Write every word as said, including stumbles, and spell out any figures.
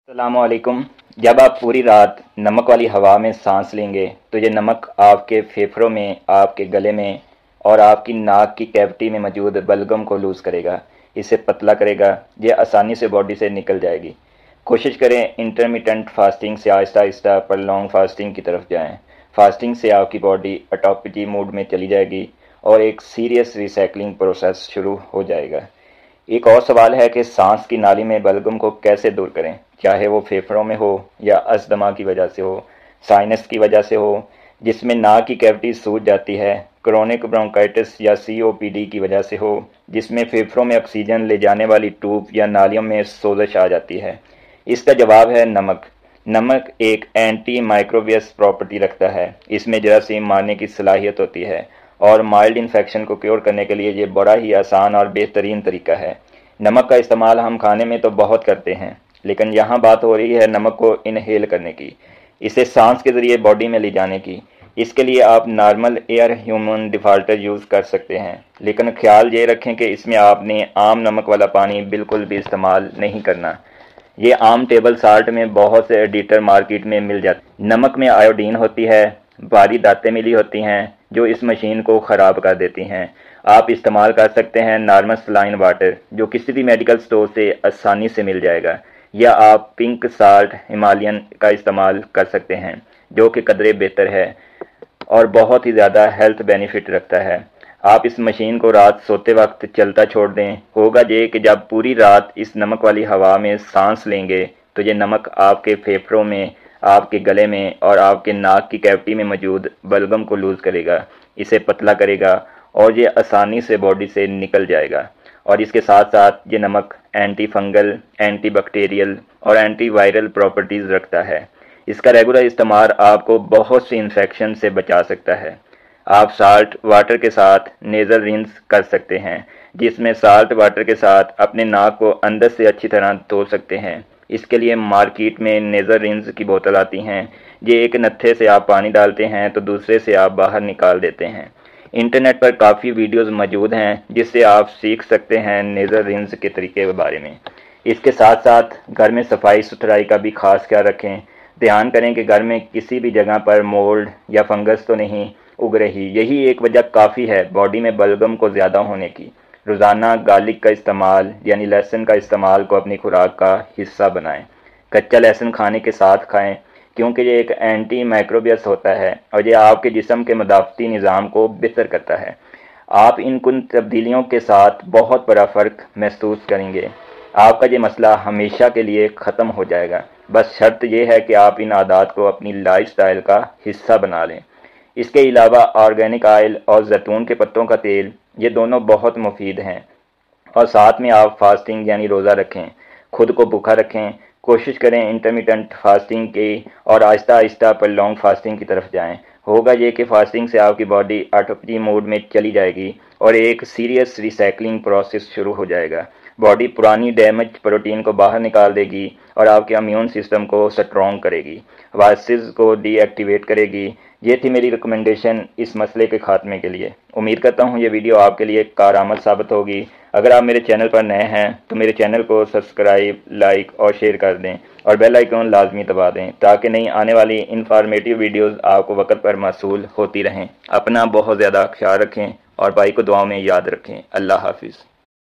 अस्सलामुअलैकुम। जब आप पूरी रात नमक वाली हवा में सांस लेंगे तो ये नमक आपके फेफड़ों में, आपके गले में और आपकी नाक की कैविटी में मौजूद बलगम को लूज़ करेगा, इसे पतला करेगा। ये आसानी से बॉडी से निकल जाएगी। कोशिश करें इंटरमिटेंट फास्टिंग से आहिस्ता आहिस्ता पर लॉन्ग फास्टिंग की तरफ जाएं। फास्टिंग से आपकी बॉडी ऑटोपैजी मोड में चली जाएगी और एक सीरियस रिसाइकलिंग प्रोसेस शुरू हो जाएगा। एक और सवाल है कि सांस की नाली में बलगम को कैसे दूर करें, चाहे वो फेफड़ों में हो या अस्थमा की वजह से हो, साइनस की वजह से हो जिसमें नाक की कैविटी सूज जाती है, क्रोनिक ब्रोंकाइटिस या सी ओ पी डी की वजह से हो जिसमें फेफड़ों में ऑक्सीजन ले जाने वाली ट्यूब या नालियों में सोजश आ जाती है। इसका जवाब है नमक। नमक एक एंटी माइक्रोबियस प्रॉपर्टी रखता है। इसमें जरासीम मारने की सलाहियत होती है और माइल्ड इन्फेक्शन को क्योर करने के लिए ये बड़ा ही आसान और बेहतरीन तरीका है। नमक का इस्तेमाल हम खाने में तो बहुत करते हैं, लेकिन यहाँ बात हो रही है नमक को इनहेल करने की, इसे सांस के ज़रिए बॉडी में ले जाने की। इसके लिए आप normal air human defaulter use कर सकते हैं, लेकिन ख्याल ये रखें कि इसमें आपने आम नमक वाला पानी बिल्कुल भी इस्तेमाल नहीं करना। ये आम टेबल साल्ट में बहुत से एडिटर मार्केट में मिल जाते। नमक में आयोडीन होती है, भारी धातें मिली होती हैं जो इस मशीन को ख़राब कर देती हैं। आप इस्तेमाल कर सकते हैं नॉर्मल सलाइन वाटर जो किसी भी मेडिकल स्टोर से आसानी से मिल जाएगा, या आप पिंक साल्ट हिमालयन का इस्तेमाल कर सकते हैं जो कि कदरे बेहतर है और बहुत ही ज़्यादा हेल्थ बेनिफिट रखता है। आप इस मशीन को रात सोते वक्त चलता छोड़ दें। होगा ये कि जब पूरी रात इस नमक वाली हवा में सांस लेंगे तो ये नमक आपके फेफड़ों में, आपके गले में और आपके नाक की कैविटी में मौजूद बलगम को लूज़ करेगा, इसे पतला करेगा और ये आसानी से बॉडी से निकल जाएगा। और इसके साथ साथ ये नमक एंटी फंगल, एंटी बैक्टीरियल और एंटी वायरल प्रॉपर्टीज़ रखता है। इसका रेगुलर इस्तेमाल आपको बहुत सी इन्फेक्शन से बचा सकता है। आप साल्ट वाटर के साथ नेज़ल रिंस कर सकते हैं, जिसमें साल्ट वाटर के साथ अपने नाक को अंदर से अच्छी तरह धो सकते हैं। इसके लिए मार्केट में नेज़ल रिंस की बोतल आती हैं। ये एक नत्थे से आप पानी डालते हैं तो दूसरे से आप बाहर निकाल देते हैं। इंटरनेट पर काफ़ी वीडियोस मौजूद हैं जिससे आप सीख सकते हैं नेज़ल रिंस के तरीके के बारे में। इसके साथ साथ घर में सफाई सुथराई का भी खास ख्याल रखें। ध्यान करें कि घर में किसी भी जगह पर मोल्ड या फंगस तो नहीं उग रही। यही एक वजह काफ़ी है बॉडी में बलगम को ज़्यादा होने की। रोज़ाना गार्लिक का इस्तेमाल यानी लहसुन का इस्तेमाल को अपनी खुराक का हिस्सा बनाएं। कच्चा लहसुन खाने के साथ खाएं क्योंकि ये एक एंटी माइक्रोबियस होता है और ये आपके जिस्म के मदाफ़ती निज़ाम को बेहतर करता है। आप इन कुछ तब्दीलियों के साथ बहुत बड़ा फ़र्क महसूस करेंगे। आपका ये मसला हमेशा के लिए ख़त्म हो जाएगा। बस शर्त यह है कि आप इन आदत को अपनी लाइफस्टाइल का हिस्सा बना लें। इसके अलावा ऑर्गेनिक ऑयल और जैतून के पत्तों का तेल, ये दोनों बहुत मुफीद हैं। और साथ में आप फास्टिंग यानी रोज़ा रखें, खुद को भूखा रखें। कोशिश करें इंटरमिटेंट फास्टिंग की और आहिस्ता आहिस्ता पर लॉन्ग फास्टिंग की तरफ जाएं। होगा ये कि फास्टिंग से आपकी बॉडी ऑटोपैजी मोड में चली जाएगी और एक सीरियस रिसाइकलिंग प्रोसेस शुरू हो जाएगा। बॉडी पुरानी डैमेज प्रोटीन को बाहर निकाल देगी और आपके इम्यून सिस्टम को स्ट्रॉन्ग करेगी, वायरसेस को डीएक्टिवेट करेगी। ये थी मेरी रिकमेंडेशन इस मसले के खात्मे के लिए। उम्मीद करता हूँ ये वीडियो आपके लिए कारआमद साबित होगी। अगर आप मेरे चैनल पर नए हैं तो मेरे चैनल को सब्सक्राइब, लाइक और शेयर कर दें और बेल आइकन लाजमी दबा दें ताकि नई आने वाली इंफॉर्मेटिव वीडियोस आपको वक्त पर मौसूल होती रहें। अपना बहुत ज़्यादा ख्याल रखें और भाई को दुआओं में याद रखें। अल्लाह हाफिज़।